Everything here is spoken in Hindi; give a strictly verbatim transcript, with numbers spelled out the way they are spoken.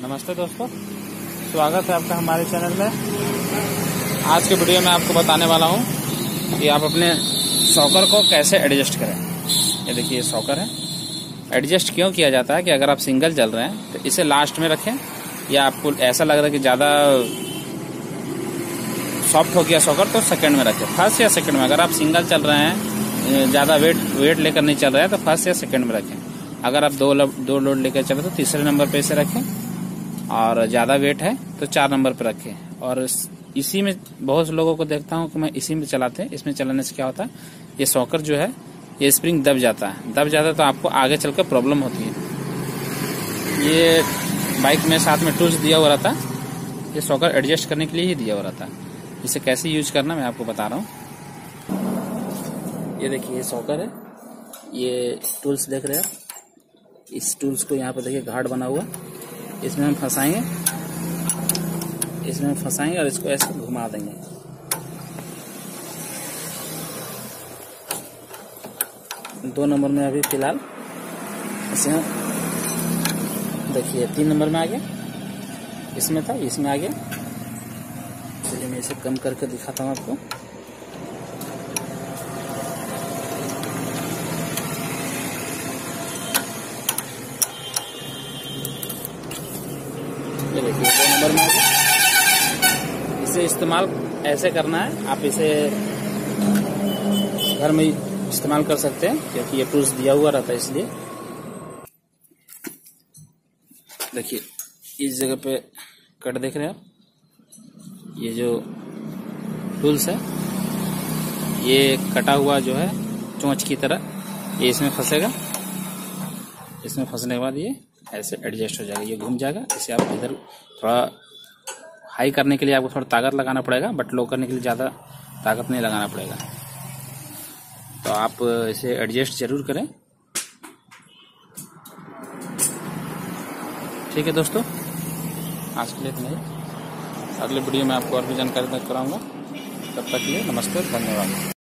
नमस्ते दोस्तों, स्वागत है आपका हमारे चैनल में। आज के वीडियो में आपको बताने वाला हूं कि आप अपने सॉकर को कैसे एडजस्ट करें। ये देखिए, सॉकर है। एडजस्ट क्यों किया जाता है कि अगर आप सिंगल चल रहे हैं तो इसे लास्ट में रखें, या आपको ऐसा लग रहा है कि ज़्यादा सॉफ्ट हो गया सॉकर तो सेकंड में रखें, फर्स्ट या सेकंड में। अगर आप सिंगल चल रहे हैं, ज़्यादा वेट वेट लेकर नहीं चल रहे हैं तो फर्स्ट या सेकंड में रखें। अगर आप दो दो लोड लेकर चले तो तीसरे नंबर पे इसे रखें, और ज़्यादा वेट है तो चार नंबर पे रखें। और इसी में बहुत लोगों को देखता हूं कि मैं इसी में चलाते हैं। इसमें चलाने से क्या होता है, ये सॉकर जो है ये स्प्रिंग दब जाता है दब जाता है तो आपको आगे चलकर प्रॉब्लम होती है। ये बाइक में साथ में टूल्स दिया हुआ रहता है, ये सॉकर एडजस्ट करने के लिए ही दिया हुआ रहता है। इसे कैसे यूज करना मैं आपको बता रहा हूँ। ये देखिए, ये सॉकर है, ये टूल्स देख रहे हैं। इस टूल्स को यहाँ पे देखिए गार्ड बना हुआ, इसमें हम फंसाएंगे इसमें हम फंसाएंगे और इसको ऐसे घुमा देंगे। दो नंबर में अभी फिलहाल इसे हम देखिए तीन नंबर में आ गया, इसमें था इसमें आ गया। चलिए मैं इसे कम करके दिखाता हूँ आपको। ये देखिए दो नंबर में आ गया। इसे इस्तेमाल ऐसे करना है, आप इसे घर में इस्तेमाल कर सकते हैं क्योंकि ये टूल्स दिया हुआ रहता है। इसलिए देखिए, इस जगह पे कट देख रहे हैं आप, ये जो टूल्स है ये कटा हुआ जो है चोंच की तरह, ये इसमें फंसेगा। इसमें फंसने के बाद ये ऐसे एडजस्ट हो जाएगा, ये घूम जाएगा। इसे आप इधर थोड़ा हाई करने के लिए आपको थोड़ा ताकत लगाना पड़ेगा, बट लो करने के लिए ज़्यादा ताकत नहीं लगाना पड़ेगा। तो आप इसे एडजस्ट जरूर करें। ठीक है दोस्तों, आज के लिए इतना ही। अगले वीडियो में आपको और भी जानकारी कराऊंगा। तब तक के लिए नमस्ते, धन्यवाद।